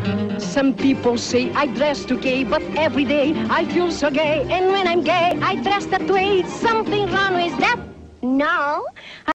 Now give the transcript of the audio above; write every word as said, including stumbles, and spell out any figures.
Some people say I dress too gay, but every day I feel so gay. And when I'm gay, I dress that way. Something